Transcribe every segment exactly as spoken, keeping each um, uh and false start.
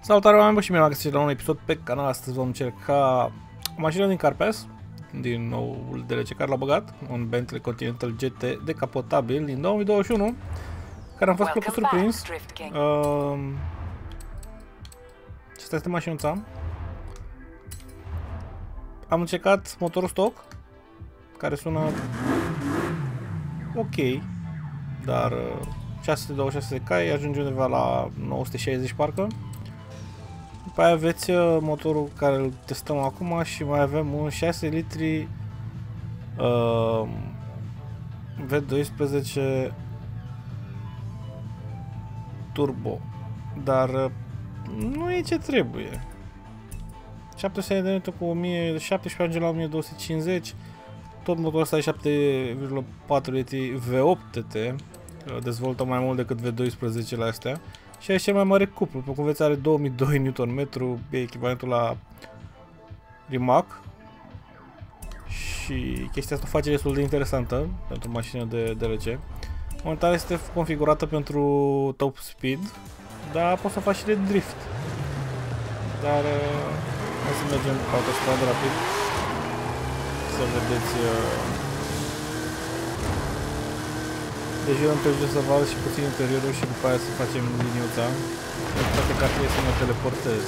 Salutare oameni, bă, și bine v-am găsit la un episod pe canal. Astăzi vom încerca o mașină din Carpass, din noul D L C care l-a băgat, un Bentley Continental G T decapotabil din două mii douăzeci și unu, care am fost plăcut surprins. Uh, Asta este mașinuța. Am încercat motorul stock, care sună ok, dar uh, șase sute douăzeci și șase de cai, ajunge undeva la nouă sute șaizeci parcă. După aia aveți motorul care îl testăm acum și mai avem un șase litri uh, V doisprezece turbo, dar uh, nu e ce trebuie. șapte sute de newton cu o mie șaptesprezece ajunge la o mie două sute cincizeci. Tot motorul ăsta e șapte virgulă patru litri V opt T T, dezvoltă mai mult decât V doisprezece la astea. Și aici cel mai mare cuplu, pe cum veți, are două mii doi newton metru, e echivalentul la Rimac. Și chestia asta o face destul de interesantă pentru o mașină de D L C. Momentan este configurată pentru top speed, dar poți să faci și de drift. Dar hai să mergem pe autostradă rapid să vedeți. Dejurăm pe jos să vadă și puțin interiorul și după aia să facem liniuța. Pentru toate că trebuie să mă teleportez.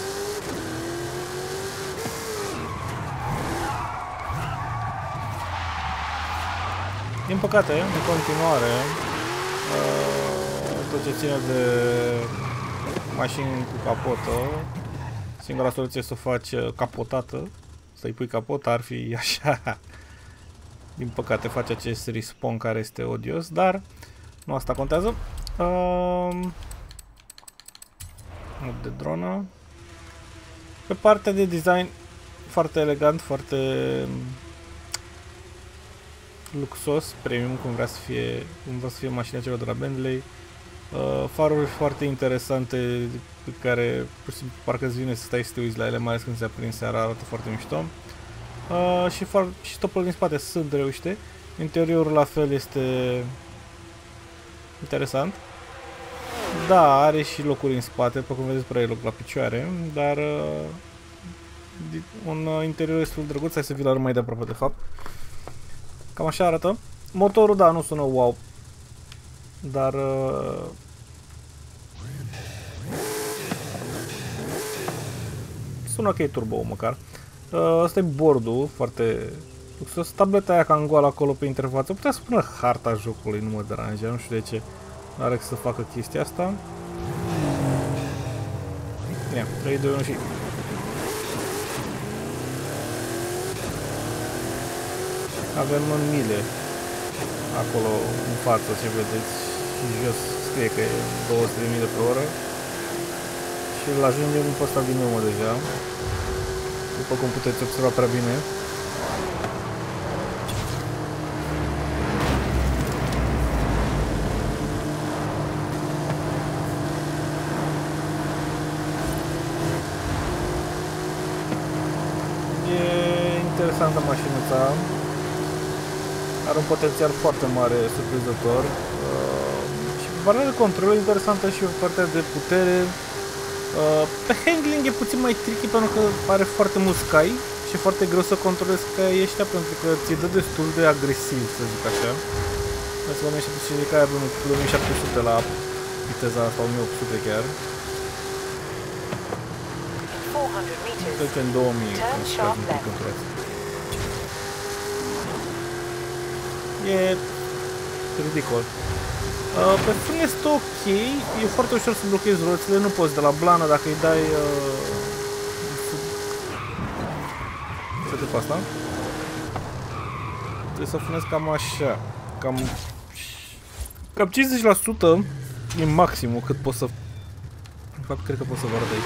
Din păcate, în continuare, tot ce ține de mașini cu capotă, singura soluție e să o faci capotată, să-i pui capota, ar fi așa. Din păcate face acest respawn care este odios, dar nu asta contează. Uh, mod de dronă. Pe partea de design, foarte elegant, foarte luxos, premium, cum vrea să fie, cum vrea să fie mașina celor de la Bentley. Uh, faruri foarte interesante pe care pur și simplu parcă îți vine să stai să te uiți la ele, mai ales când se aprind seara, arată foarte mișto. Uh, și, și topurile din spate sunt reușite. Interiorul la fel este interesant. Da, are și locuri în spate, pe cum vedeți, prea e loc la picioare, dar uh, un uh, interior destul de drăguț. Hai să vi-l arăt mai de aproape, de fapt. Cam așa arată. Motorul, da, nu sună wow, dar uh, sună ok turbo măcar. Asta e bordul, foarte luxos. Tableta aia cam goală acolo pe interfață. Putea să pună harta jocului, nu mă deranjează, nu știu de ce are să facă chestia asta. Ia, trei, doi, unu și... Avem în mile acolo în față, ce vedeți, și jos scrie că e două sute de mile pe oră. Și îl ajungem pe ăsta din urmă deja, după cum puteți observa prea bine. E interesantă mașinuța. Are un potențial foarte mare, surprinzător. Uh, și pe partea de control e interesantă și pe partea de putere. Uh, pe handling e puțin mai tricky pentru că are foarte mulți cai și e foarte greu să controlezi caii ăștia pentru că ți-i dă destul de agresiv, să zic așa. Hai să la o mie șapte sute de cai, avem o mie șapte sute la viteza asta, o mie opt sute chiar. Trece în două mii, când scazi un pic într-o asta. E ridicol. Uh, pe fân este ok, e foarte ușor să blochezi roțile, nu poți de la blană dacă îi dai uh, să te asta. Trebuie să frânezi cam așa, cam cam cincizeci la sută e maximul cât pot să, în fapt cred că pot să vă arăt aici.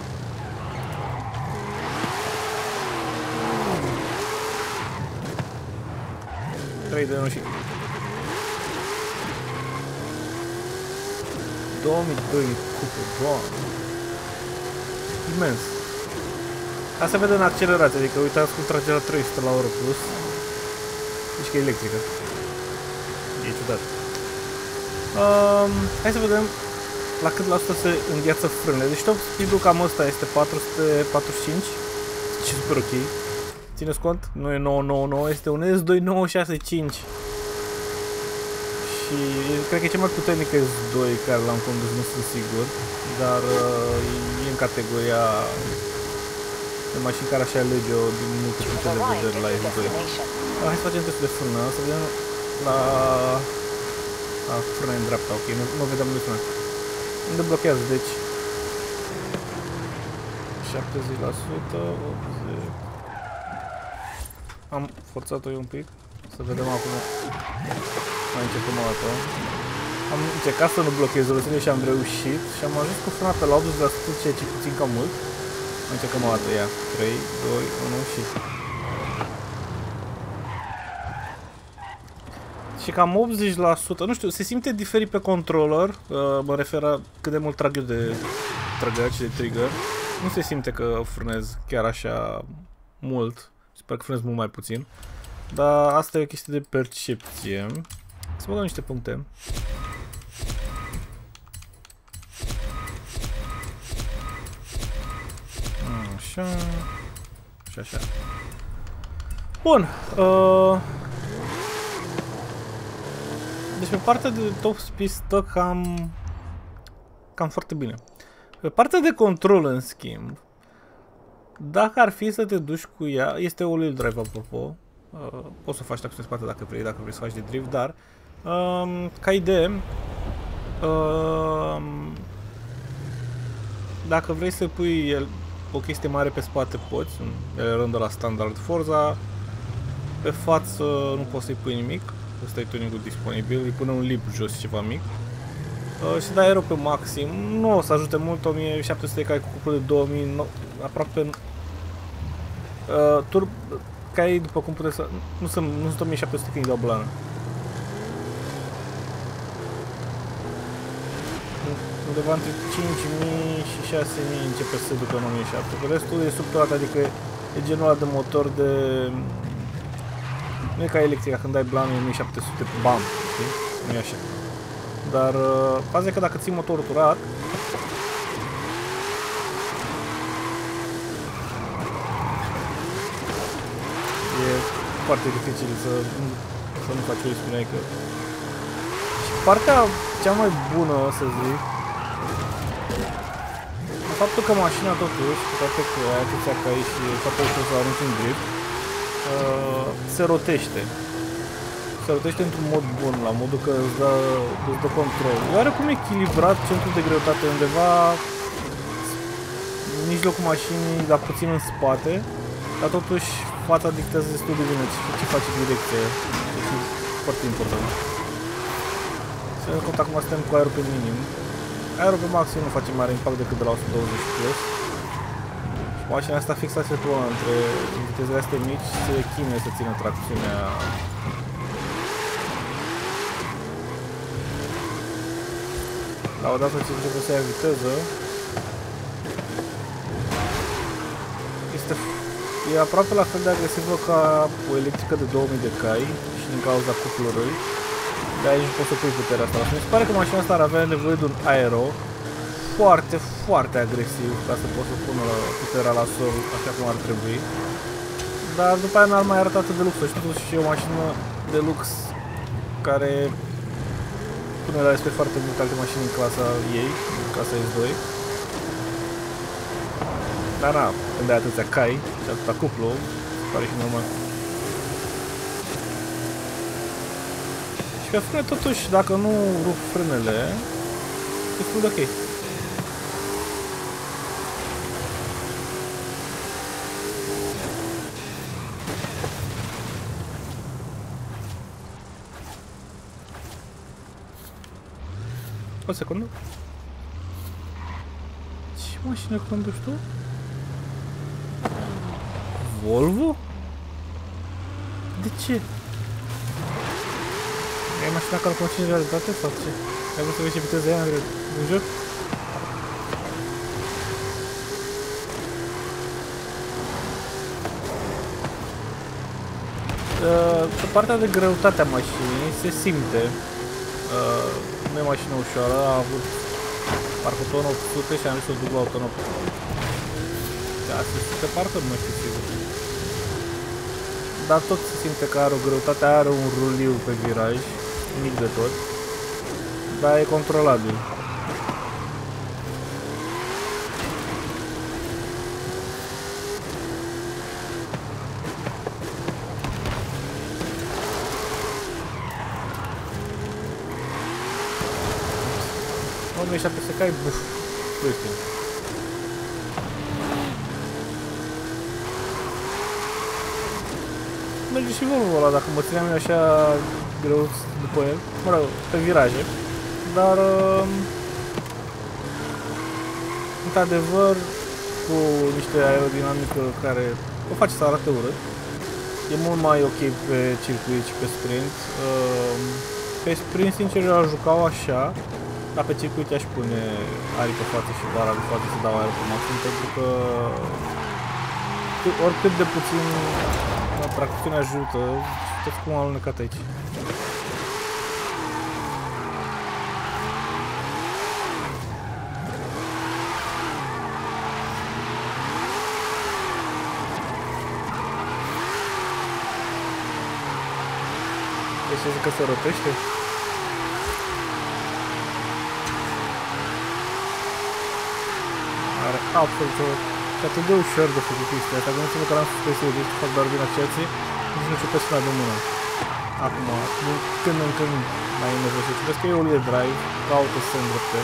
trei de unu și două mii doi cupe, doamne, imens. Asta vede în accelerație, adică uitați cum trage la trei sute la oră plus. Deci că e electrică. E ciudat. Um, hai să vedem la cât la sută se îngheață frânele. Deci top speed-ul cam ăsta este patru sute patruzeci și cinci. Și super ok. Țineți cont? Nu e nouă nouă nouă, este un S doi nouă șase cinci. Și cred că e cel mai puternic S doi care l-am condus, nu sunt sigur. Dar uh, e în categoria de mașini care așa alege-o din multe puncte de vedere la S doi. Hai să facem testul de frână, să vedem la... A, frână în dreapta, ok, nu, nu vedem unde frână. Unde blochează, deci... șaptezeci la sută, optzeci... Am forțat-o un pic, să vedem acum... Mai începem o dată. Am încercat să nu blochez rosile și am reușit și am ajuns cu frâna pe la optzeci la sută, ceea ce puțin cam mult. Încercăm o dată, ia, trei, doi, unu și... Și cam optzeci la sută, nu știu, se simte diferit pe controller, uh, mă refer la cât de mult trag eu de trăgăci, de trigger. Nu se simte că frânez chiar așa mult, sper că frânez mult mai puțin. Dar asta e o chestie de percepție. Să băgăm niște puncte. Așa. Și așa. Bun. Uh... Deci pe partea de top speed stă cam... Cam foarte bine. Pe partea de control, în schimb, dacă ar fi să te duci cu ea, este all-wheel drive, apropo. Uh, poți să faci tracțiune în spate dacă vrei, dacă vrei să faci de drift, dar um, ca idee, um, dacă vrei să pui el, o chestie mare pe spate, poți, un rând la standard Forza, pe față nu poți să-i pui nimic, ăsta e tuning-ul disponibil, îi pune un lip jos, ceva mic. Uh, și dai aero pe maxim, nu o să ajute mult, o mie șapte sute cai cu cuplă de două mii, no, aproape uh, turbo. Cai, după cum puteți să... Nu sunt, nu sunt o mie șapte sute când îi dau blană. Undeva între cinci mii și șase mii începe să se ducă în o mie șapte sute. Restul e sub toată, adică e genul ăla de motor de... Nu e ca electrica, când dai blană e o mie șapte sute, bam, știi? Nu e așa. Dar faza e că dacă ții motorul turat, e foarte dificil să, să nu faci o ispinaică. Și partea cea mai bună, să zic, e faptul că mașina totuși, cu toate că ai atâția cai și foarte ușor să arunci în drift, uh, se rotește. Se rotește într-un mod bun, la modul că îți dă, îți dă control. E oarecum echilibrat centrul de greutate undeva în mijlocul mașinii, dar puțin în spate, dar totuși fața dictează destul de bine ce face direcție. Deci e foarte important. Să vedem că acum suntem cu aerul pe minim. Aerul pe maxim nu face mare impact decât de la o sută douăzeci plus. Și mașina asta fixată se pune între vitezele astea mici, se chinuie să țină tracțiunea. La odată ce începe să ia viteză, este, e aproape la fel de agresivă ca o electrică de două mii de cai și din cauza cuplului. De aici poți să pui puterea asta. Mi se pare că mașina asta ar avea nevoie de un aero foarte, foarte agresiv ca să poți să pună puterea la sol așa cum ar trebui. Dar după aia n-ar mai arăta atât de luxă și totuși e o mașină de lux care pune la respect foarte mult alte mașini în clasa ei, în clasa S doi. Dar na, când ai atâția cai și atâta cuplu, pare și normal. Și pe frâne totuși, dacă nu rup frânele, e destul de ok. O secundă. Ce mașină conduci tu? Volvo? De ce? Ai mașina care conduce în realitate sau ce? Ai vrut să vezi ce viteză e în joc? Pe partea de greutate a mașinii se simte. Uh, nu e mașină ușoară, a avut Parcă o tonă opt sute și am zis să o duc la o tonă șase sute, parcă nu știu sigur. Dar tot se simte că are o greutate, are un ruliu pe viraj, mic de tot, dar e controlabil. o mie șapte sute cai, buf, uite. Merge și Volvo ăla, dacă mă țineam eu așa greu după el, mă rog, pe viraje, dar într-adevăr cu niște aerodinamică care o face să arate urât, e mult mai ok pe circuit și pe sprint. Pe sprint, sincer, eu aș juca așa, dar pe circuit aș pune arii pe față și vara de față să dau aer pe maxim, pentru că oricât de puțin tracțiunea ajută, știți cum am alunecat aici. Deci zic că se rotește? Are absolut o... Și atât de ușor de făcut chestia asta, gândiți-vă că l-am spus pe serie, deci fac doar din acțiații, nici nu ciupesc una de mână. Acum, din când în când mai e nevoie să ciupesc, că e all-wheel drive, caută să se îndrepte.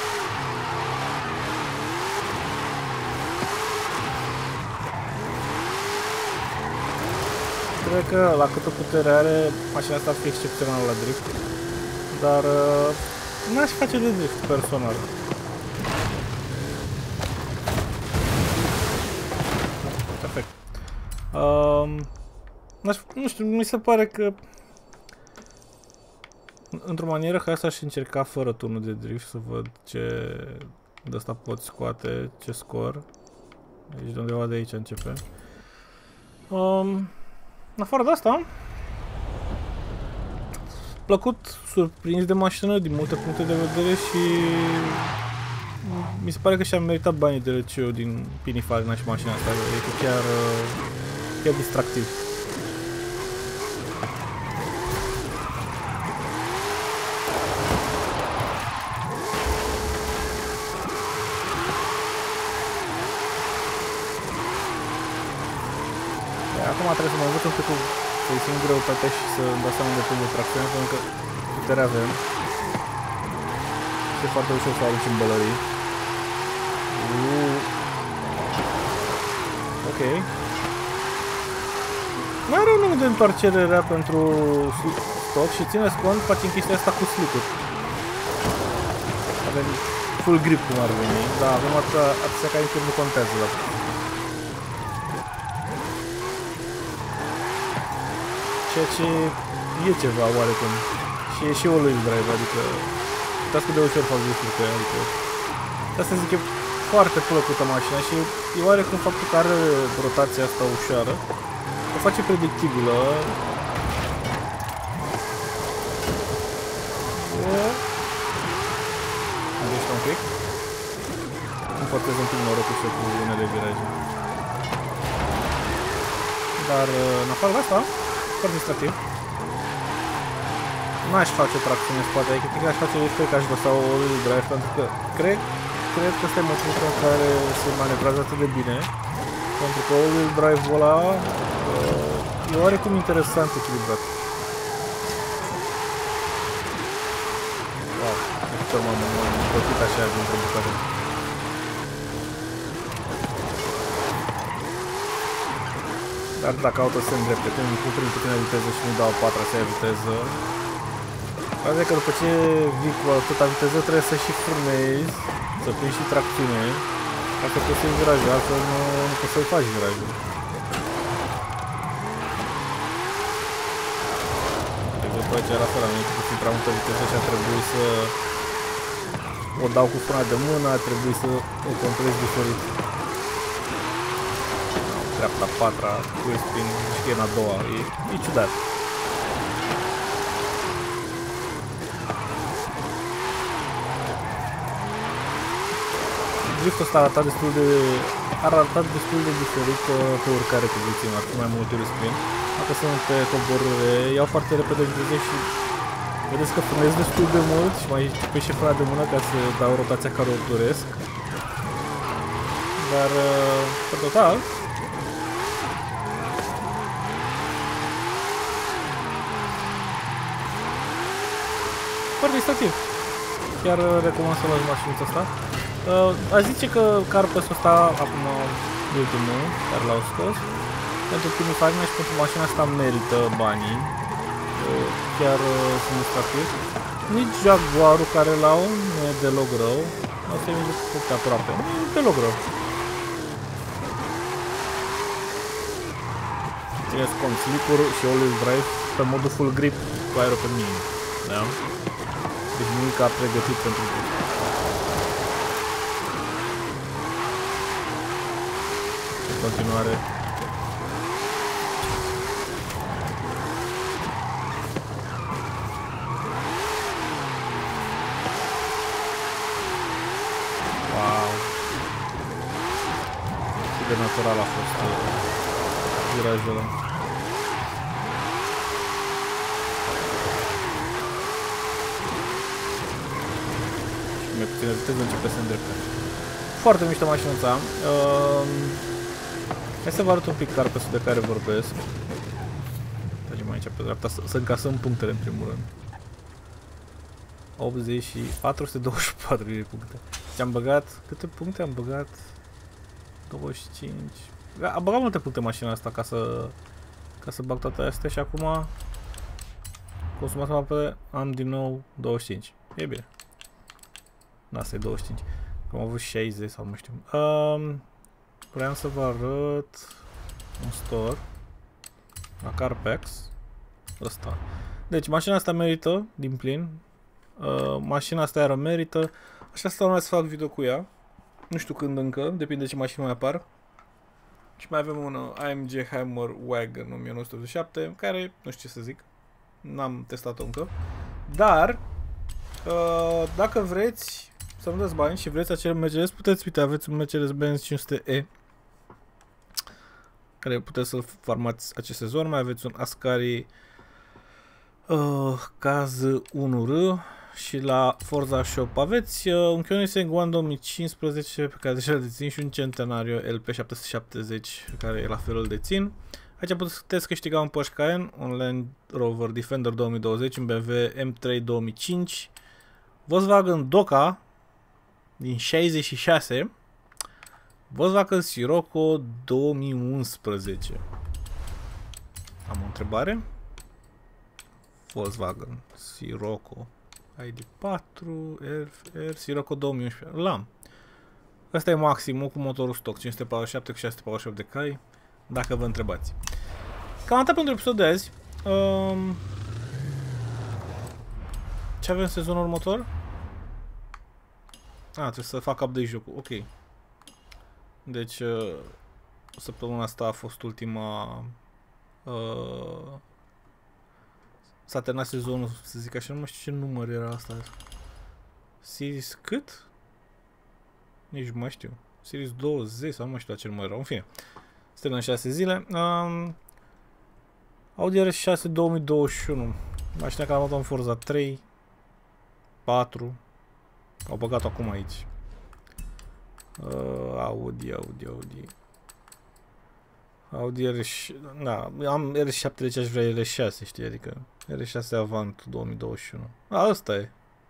Cred că la câtă putere are, mașina asta ar fi excepțională la drift, dar uh, n-aș face de drift personal. Perfect. Uh, nu știu, mi se pare că într-o manieră ca asta aș încerca fără turnul de drift să văd ce de asta pot scoate, ce scor. Deci de undeva de aici începe. Um, în afară de asta, plăcut surprins de mașină din multe puncte de vedere și mi se pare că și-am meritat banii de R C O din Pininfarina și mașina asta, e chiar, chiar distractiv. Acum trebuie să mă învăț un pic cu să-i simt greutatea și să îmi dau seama de pe tracțiune, pentru că putere avem. Și e foarte ușor să aduci în bălării. Uuu. Ok. Nu are un unghi de întoarcere rea pentru stock și țineți cont, facem chestia asta cu slip-uri. Avem full grip cum ar veni, dar avem atâția, atâția ca încât nu contează la ceea ce e ceva oarecum. Și e și all-wheel drive, adică uitați cât de ușor fac lucruri pe ea, adică de asta zic, e foarte plăcută mașina și e oarecum faptul că are rotația asta ușoară, o face predictibilă. Gândește un pic. Îmi forțez un pic norocul și cu unele viraje. Dar în afară de asta, foarte distractiv. N-aș face tracțiune în spate, adică cred că aș face respect că aș lăsa o all-wheel drive, pentru că cred, cred că ăsta e motivul pentru care se manevrează atât de bine. Pentru că all-wheel drive-ul ăla uh, e oarecum interesant echilibrat. Wow, uite m-am plătit așa dintr-o bucată. Dar dacă auto se îndrepte, când îmi prin puțină viteză și nu dau patra să ia viteză, asta că după ce vii cu atâta viteză trebuie să și frânezi, să prinzi și tracțiune, ca să poți să-i virajul, altfel nu, nu poți să-i faci virajul. De exemplu aici era fără, am venit puțin prea multă viteză și a trebuit să o dau cu frâna de mână, a trebuit să o controlez diferit. Dreapta patra, cu spin și în a doua, e, e ciudat. driftul ăsta arăta destul de... ar arăta destul de diferit pe urcare cu puțin, ar fi mai multe spin. Dacă sunt pe coborâre, iau foarte repede viteze și vedeți că frânez destul de mult și mai pe și frate de mână ca să dau rotația care o doresc. Dar, pe total, foarte distractiv. Chiar recomand să luați mașinuța asta. A zice că carpesul ăsta, acum ultimul, care l-au scos, pentru primii farmea și pentru mașina asta merită banii. Chiar sunt distractiv. Nici Jaguarul care l-au nu e deloc rău. Asta e de aproape. Nu e deloc rău. Țineți cont, slip-uri și all-wheel drive pe modul full grip cu aero pe minim. Da? Deci nimic a pregătit pentru grip. În continuare. Wow. Cât de natural a fost virajul ăla. Mai puțin viteză începe să îndrepte. Foarte mișto mașinuța. Uh, hai să vă arăt un pic carpesul de care vorbesc. Tragem aici pe dreapta să, să încasăm punctele în primul rând. optzeci și patru sute douăzeci și patru de puncte. Și am băgat, câte puncte am băgat? douăzeci și cinci. Am băgat multe puncte mașina asta ca să ca să bag toate astea și acum consumați mapele, am din nou douăzeci și cinci. E bine. Da, asta e douăzeci și cinci. Am avut șaizeci sau nu știu. Um, vreau să vă arăt un store la Carpex. Ăsta. Deci mașina asta merită din plin. Uh, mașina asta iară merită. Așa stau mai să fac video cu ea. Nu știu când încă, depinde ce mașini mai apar. Și mai avem un A M G Hammer Wagon o mie nouă sute optzeci și șapte, care nu știu ce să zic. N-am testat-o încă. Dar, uh, dacă vreți să nu dați bani și vreți acel Mercedes, puteți, uite, aveți un Mercedes-Benz cinci sute E care puteți să-l farmați acest sezon. Mai aveți un Ascari uh, C A Z unu R și la Forza Shop aveți uh, un Koenigsegg One două mii cincisprezece pe care deja îl dețin și un Centenario L P șapte sute șaptezeci pe care la fel îl dețin. Aici puteți câștiga un Porsche Cayenne, un Land Rover Defender două mii douăzeci, un B M W M trei două mii cinci, Volkswagen Doca din șaizeci și șase, Volkswagen Sirocco două mii unsprezece. Am o întrebare. Volkswagen Sirocco I D patru R, R Sirocco două mii unsprezece. L-am. Asta e maximul cu motorul stock cinci sute patruzeci și șapte cu șase sute patruzeci și opt de cai, dacă vă întrebați. Cam atât pentru episodul de azi. Um, ce avem sezonul următor? A, trebuie să fac update jocul, ok. Deci, uh, săptămâna asta a fost ultima... Uh, S-a terminat sezonul, să zic așa, nu mai știu ce număr era asta. Series cât? Nici nu mai știu. Series douăzeci sau nu mai știu la ce număr era, în fine. Se termină șase zile. Um, Audi R S șase două mii douăzeci și unu. Mașina care am luat în Forza trei, patru. Au băgat-o acum aici. Uh, Audi, Audi, Audi. Audi R S șase, da, am R S șapte, deci aș vrea R S șase, știi, adică R S șase Avant două mii douăzeci și unu. A, ăsta e.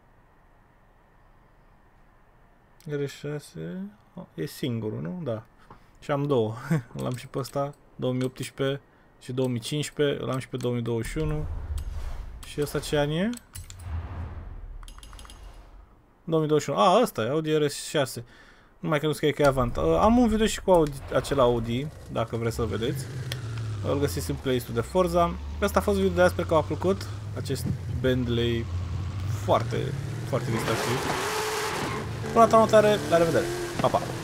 R S șase, e singurul, nu? Da. Și am două. L-am și pe ăsta, două mii optsprezece și două mii cincisprezece, l-am și pe două mii douăzeci și unu. Și ăsta ce an e? două mii douăzeci și unu. A, ăsta e, Audi R S șase. Nu mai cred că e că e Avant. Uh, am un video și cu Audi, acela Audi, dacă vreți să-l vedeți. Îl găsiți în playlist-ul de Forza. Asta a fost video de azi, sper că v-a plăcut. Acest Bentley foarte, foarte distractiv. Până data următoare, la revedere! Pa, pa!